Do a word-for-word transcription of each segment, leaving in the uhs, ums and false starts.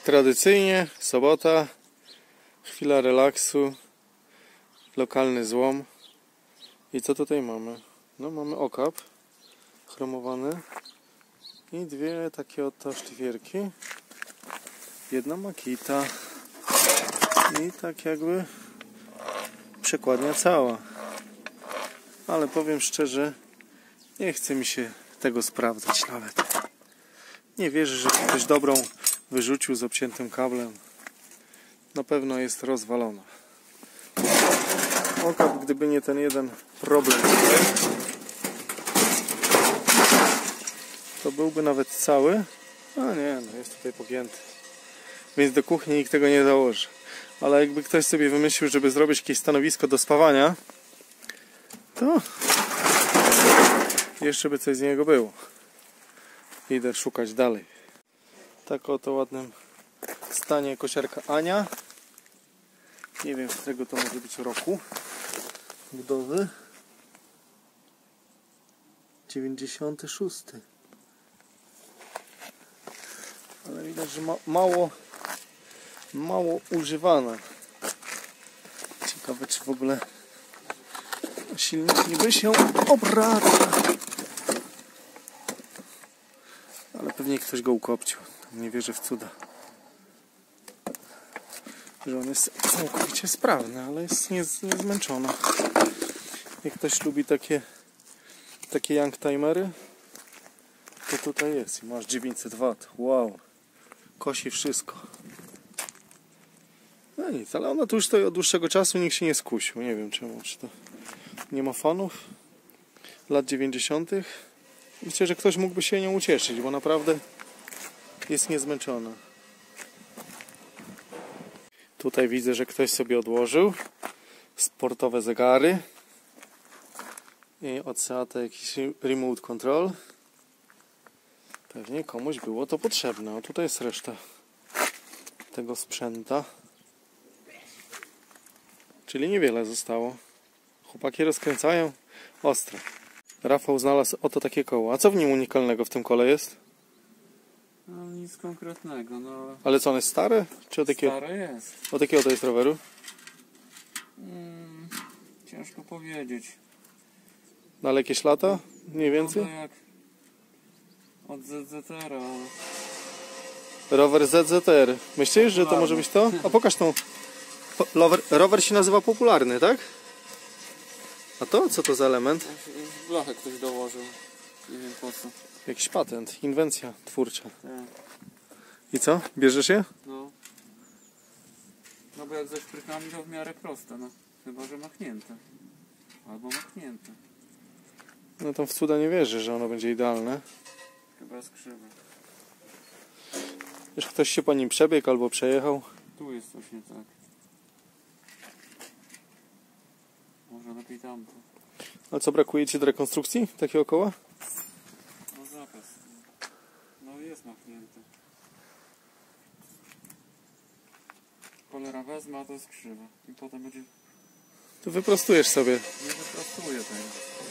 tradycyjnie sobota, chwila relaksu, lokalny złom. I co tutaj mamy? No mamy okap chromowany i dwie takie oto sztywierki, jedna Makita i tak jakby przekładnia cała. Ale powiem szczerze, nie chce mi się tego sprawdzać nawet. Nie wierzę, że ktoś dobrą wyrzucił z obciętym kablem. Na pewno jest rozwalona. Okap, gdyby nie ten jeden problem tutaj, to byłby nawet cały. A nie, no jest tutaj pogięty. Więc do kuchni nikt tego nie założy. Ale jakby ktoś sobie wymyślił, żeby zrobić jakieś stanowisko do spawania, to jeszcze by coś z niego było. Idę szukać dalej. Tak oto ładnym stanie kosiarka Ania. Nie wiem, z którego to może być roku budowy. dziewięćdziesiąty szósty. Ale widać, że ma mało mało używana. Ciekawe, czy w ogóle silnik niby się obraca. Ale pewnie ktoś go ukopcił. Nie wierzę w cuda, że on jest całkowicie sprawny, ale jest niezmęczony. Jak ktoś lubi takie takie youngtimery, to tutaj jest. I masz dziewięćset watów. Wow. Kosi wszystko. No nic, ale ona tu już stoi od dłuższego czasu, nikt się nie skusił. Nie wiem czemu. Czy to nie ma fanów lat dziewięćdziesiątych. Myślę, że ktoś mógłby się nią ucieszyć, bo naprawdę jest niezmęczona. Tutaj widzę, że ktoś sobie odłożył sportowe zegary i od Seata jakiś remote control. Pewnie komuś było to potrzebne. A tutaj jest reszta tego sprzęta. Czyli niewiele zostało. Chłopaki rozkręcają ostro. Rafał znalazł oto takie koło. A co w nim unikalnego w tym kole jest? No nic konkretnego, no. Ale co, one jest stare? Czy od jakiego? Stare jest. Od jakiego to jest roweru? Hmm, ciężko powiedzieć. Na jakieś lata? Mniej więcej? No jak od Z Z R-a. Rower Z Z R. Myślisz, że to może być to? A pokaż tą. Rower, rower się nazywa popularny, tak? A to? Co to za element? Blachę ktoś dołożył. Nie wiem po co. Jakiś patent, inwencja twórcza. Tak. I co? Bierzesz je? No. No bo jak ze szprychami to w miarę proste, no. Chyba, że machnięte. Albo machnięte. No tam w cuda nie wierzę, że ono będzie idealne. Chyba skrzywy. Wiesz, ktoś się po nim przebiegł albo przejechał. Tu jest coś nie tak. Może lepiej tamto. A co, brakuje Ci do rekonstrukcji takiego koła? No zakaz. No jest machnięty. Cholera wezmę, a to jest krzywe. I potem będzie... To wyprostujesz sobie. Nie wyprostuję tego.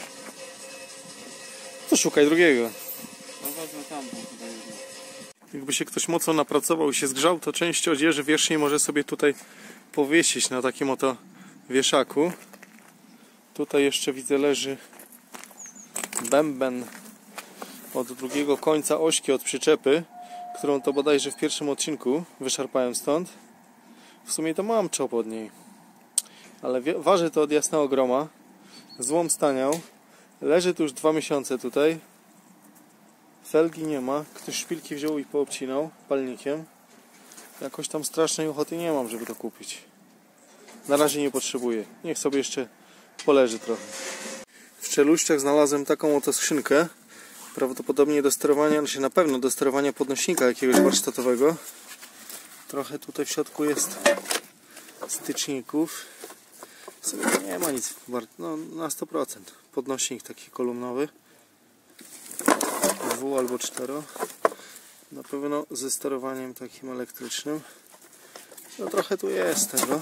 To szukaj drugiego. No wezmę tamtą chyba jedną. Jakby się ktoś mocno napracował i się zgrzał, to część odzieży wierzchniej może sobie tutaj powiesić na takim oto wieszaku. Tutaj jeszcze widzę leży bęben od drugiego końca ośki od przyczepy, którą to bodajże w pierwszym odcinku wyszarpałem stąd. W sumie to mam czop od niej, ale waży to od jasnego groma. Złom staniał. Leży tu już dwa miesiące tutaj. Felgi nie ma. Ktoś szpilki wziął i poobcinał palnikiem. Jakoś tam strasznej ochoty nie mam, żeby to kupić. Na razie nie potrzebuję. Niech sobie jeszcze poleży trochę. W Czeluściach znalazłem taką oto skrzynkę. Prawdopodobnie do sterowania, znaczy na pewno do sterowania podnośnika jakiegoś warsztatowego. Trochę tutaj w środku jest styczników. W sumie nie ma nic wart, no na sto procent. Podnośnik taki kolumnowy. Dwu albo cztero. Na pewno ze sterowaniem takim elektrycznym. No trochę tu jest tego.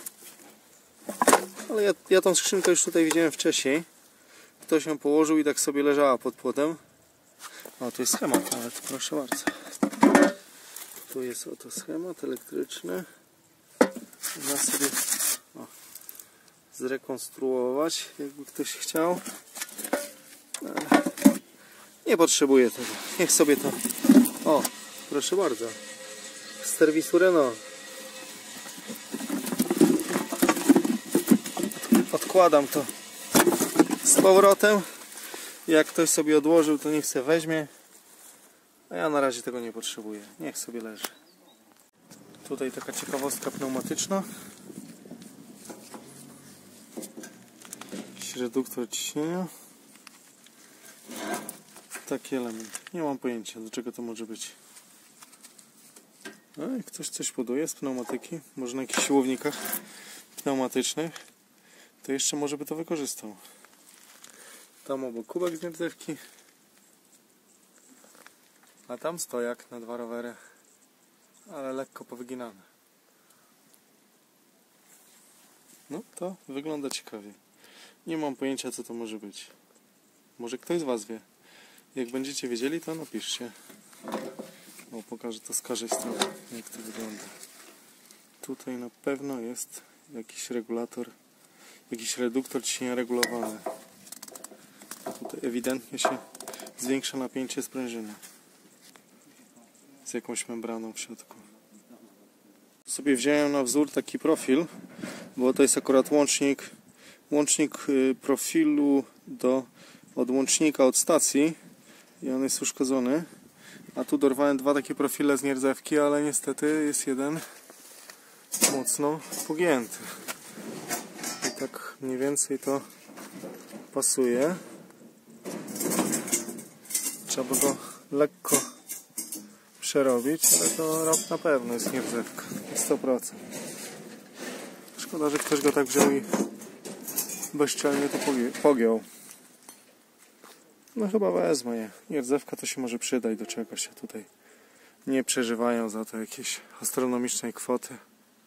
Ale ja, ja tą skrzynkę już tutaj widziałem wcześniej. Ktoś ją położył i tak sobie leżała pod płotem. O, tu jest schemat nawet, proszę bardzo. Tu jest oto schemat elektryczny. Można sobie o, zrekonstruować, jakby ktoś chciał. Ale nie potrzebuję tego. Niech sobie to... O, proszę bardzo. Z serwisu Renault. Odkładam to z powrotem. Jak ktoś sobie odłożył, to niech se weźmie. A ja na razie tego nie potrzebuję. Niech sobie leży. Tutaj taka ciekawostka pneumatyczna. Jakiś reduktor ciśnienia. Taki element. Nie mam pojęcia, do czego to może być. A jak ktoś coś buduje z pneumatyki, może na jakichś siłownikach pneumatycznych, to jeszcze może by to wykorzystał. Tam obok kubek z nierdzewki. A tam stojak na dwa rowery. Ale lekko powyginane. No to wygląda ciekawie. Nie mam pojęcia, co to może być. Może ktoś z Was wie. Jak będziecie wiedzieli, to napiszcie. O, pokażę to z każdej strony, jak to wygląda. Tutaj na pewno jest jakiś regulator, jakiś reduktor ciśnienia regulowany. Tutaj ewidentnie się zwiększa napięcie sprężyny. Z jakąś membraną w środku. Sobie wziąłem na wzór taki profil, bo to jest akurat łącznik, łącznik profilu do odłącznika od stacji i on jest uszkodzony. A tu dorwałem dwa takie profile z nierdzewki, ale niestety jest jeden mocno pogięty. I tak mniej więcej to pasuje. Trzeba by go lekko przerobić, ale to na pewno jest nierdzewka. sto procent. Szkoda, że ktoś go tak wziął i bezczelnie to pogiął. No chyba wezmę je. Nierdzewka to się może przydać do czegoś, a tutaj nie przeżywają za to jakieś astronomicznej kwoty.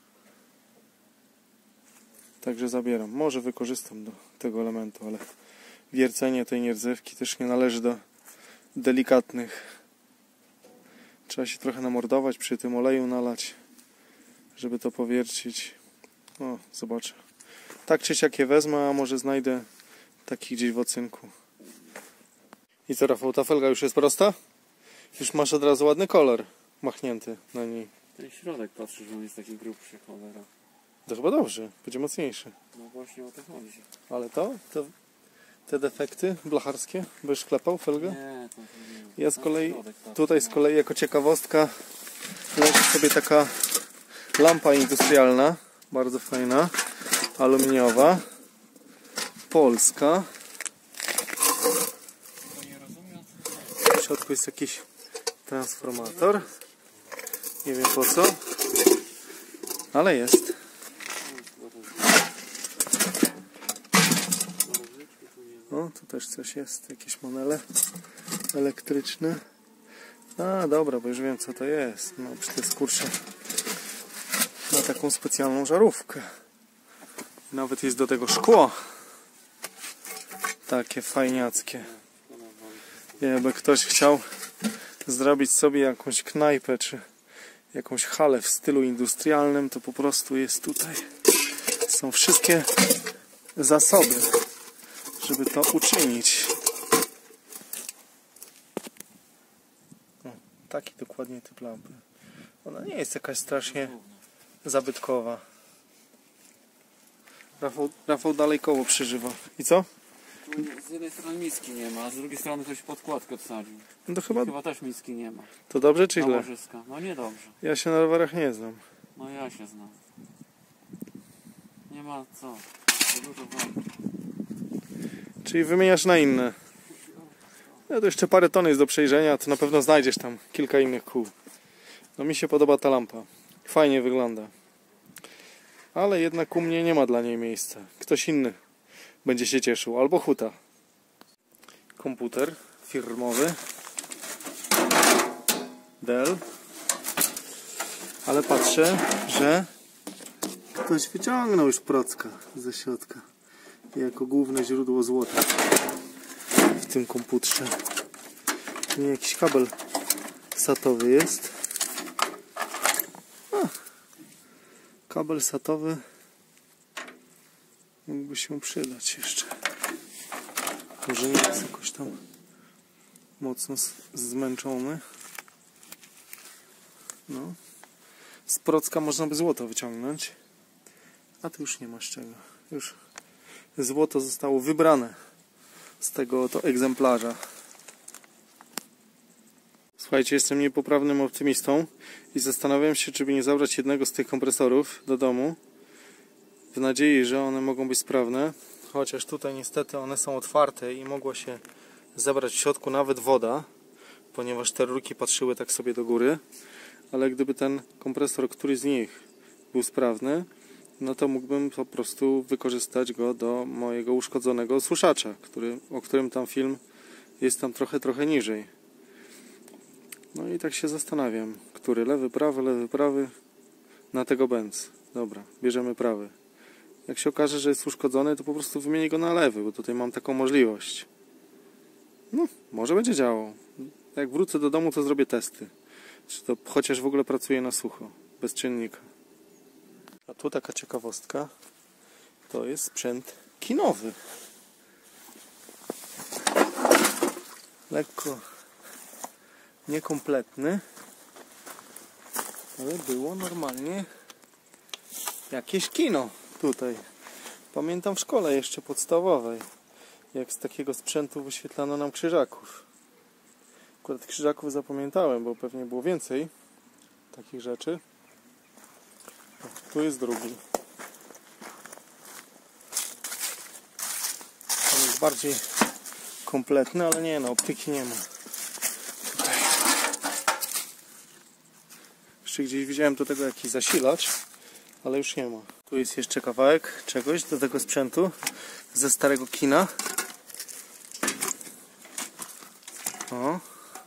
Także zabieram. Może wykorzystam do tego elementu, ale wiercenie tej nierdzewki też nie należy do delikatnych. Trzeba się trochę namordować, przy tym oleju nalać, żeby to powiercić. O, zobaczę. Tak czy siak je wezmę, a może znajdę taki gdzieś w ocynku. I co, Rafał, ta felga już jest prosta? Już masz od razu ładny kolor machnięty na niej. Ten środek patrzę, że on jest taki grubszy, cholera. To chyba dobrze, będzie mocniejszy. No właśnie o to chodzi. Ale to? to te defekty blacharskie? Byś klepał felgę? Nie, to nie. Ja z kolei, tutaj z kolei jako ciekawostka leży sobie taka lampa industrialna, bardzo fajna, aluminiowa, polska. W środku jest jakiś transformator, nie wiem po co, ale jest. O, tu też coś jest, jakieś monele elektryczne. A, dobra, bo już wiem, co to jest. No, przecież to jest, kurczę, na taką specjalną żarówkę. Nawet jest do tego szkło. Takie fajniackie. Jakby ktoś chciał zrobić sobie jakąś knajpę, czy jakąś halę w stylu industrialnym, to po prostu jest tutaj. Są wszystkie zasoby, żeby to uczynić. O, taki dokładnie typ lampy. Ona nie jest jakaś strasznie zabytkowa. Rafał, Rafał dalej koło przeżywa. I co? Z jednej strony miski nie ma, a z drugiej strony ktoś podkładkę odsadził. No to chyba... Chyba też miski nie ma. To dobrze czy źle? Łożyska. No nie dobrze. Ja się na rowerach nie znam. No ja się znam. Nie ma co. Za dużo wagi. Czyli wymieniasz na inne. No to jeszcze parę ton jest do przejrzenia, to na pewno znajdziesz tam kilka innych kół. No mi się podoba ta lampa. Fajnie wygląda. Ale jednak u mnie nie ma dla niej miejsca. Ktoś inny będzie się cieszył. Albo huta. Komputer firmowy. Dell. Ale patrzę, że ktoś wyciągnął już procka ze środka. Jako główne źródło złota w tym komputerze. Tu jakiś kabel satowy jest. Kabel satowy mógłby się przydać jeszcze. Może nie jest jakoś tam mocno zmęczony. No. Z procka można by złoto wyciągnąć, a tu już nie ma z czego. Już złoto zostało wybrane z tego oto egzemplarza. Słuchajcie, jestem niepoprawnym optymistą i zastanawiam się, czy by nie zabrać jednego z tych kompresorów do domu w nadziei, że one mogą być sprawne, chociaż tutaj niestety one są otwarte i mogła się zebrać w środku nawet woda, ponieważ te rurki patrzyły tak sobie do góry, ale gdyby ten kompresor, któryś z nich był sprawny, no to mógłbym po prostu wykorzystać go do mojego uszkodzonego suszacza, który, o którym tam film jest tam trochę, trochę niżej. No i tak się zastanawiam, który lewy, prawy, lewy, prawy, na tego bęc. Dobra, bierzemy prawy. Jak się okaże, że jest uszkodzony, to po prostu wymienię go na lewy, bo tutaj mam taką możliwość. No, może będzie działał. Jak wrócę do domu, to zrobię testy. Czy to chociaż w ogóle pracuje na sucho, bez czynnika. A tu taka ciekawostka. To jest sprzęt kinowy. Lekko niekompletny, ale było normalnie jakieś kino tutaj. Pamiętam w szkole jeszcze podstawowej, jak z takiego sprzętu wyświetlano nam krzyżaków. Akurat krzyżaków zapamiętałem, bo pewnie było więcej takich rzeczy. O, tu jest drugi. On jest bardziej kompletny, ale nie, no optyki nie ma. Tutaj. Jeszcze gdzieś widziałem do tego jakiś zasilacz, ale już nie ma. Tu jest jeszcze kawałek czegoś do tego sprzętu ze starego kina. O.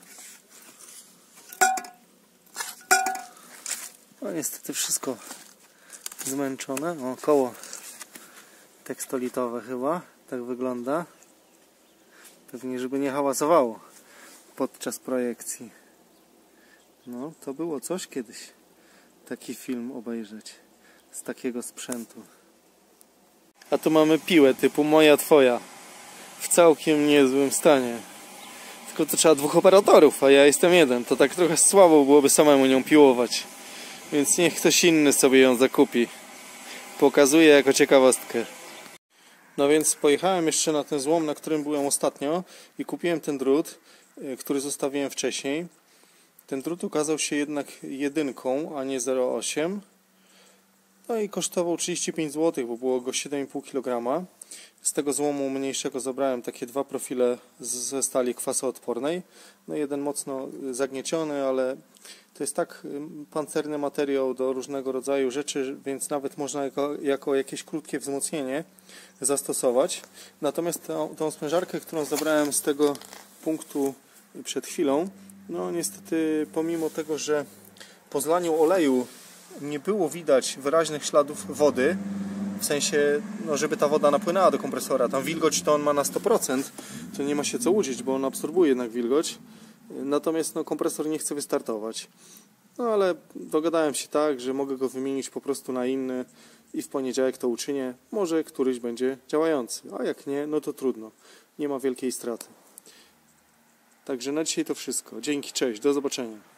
No niestety wszystko zmęczone. O, koło tekstolitowe chyba. Tak wygląda. Pewnie, żeby nie hałasowało podczas projekcji. No, to było coś kiedyś. Taki film obejrzeć z takiego sprzętu. A tu mamy piłę typu moja, twoja. W całkiem niezłym stanie. Tylko to trzeba dwóch operatorów, a ja jestem jeden. To tak trochę słabo byłoby samemu nią piłować. Więc niech ktoś inny sobie ją zakupi. Pokazuję jako ciekawostkę. No więc pojechałem jeszcze na ten złom, na którym byłem ostatnio i kupiłem ten drut, który zostawiłem wcześniej. Ten drut okazał się jednak jedynką, a nie zero przecinek osiem. No i kosztował trzydzieści pięć złotych, bo było go siedem i pół kilograma. Z tego złomu mniejszego zabrałem takie dwa profile ze stali kwasoodpornej. No jeden mocno zagnieciony, ale to jest tak pancerny materiał do różnego rodzaju rzeczy, więc nawet można jako, jako jakieś krótkie wzmocnienie zastosować. Natomiast tą, tą sprężarkę, którą zabrałem z tego punktu przed chwilą, no niestety pomimo tego, że po zlaniu oleju nie było widać wyraźnych śladów wody, w sensie, no, żeby ta woda napłynęła do kompresora. Tam wilgoć to on ma na sto procent, to nie ma się co łudzić, bo on absorbuje jednak wilgoć. Natomiast no, kompresor nie chce wystartować. No ale dogadałem się tak, że mogę go wymienić po prostu na inny i w poniedziałek to uczynię. Może któryś będzie działający, a jak nie, no to trudno. Nie ma wielkiej straty. Także na dzisiaj to wszystko. Dzięki, cześć, do zobaczenia.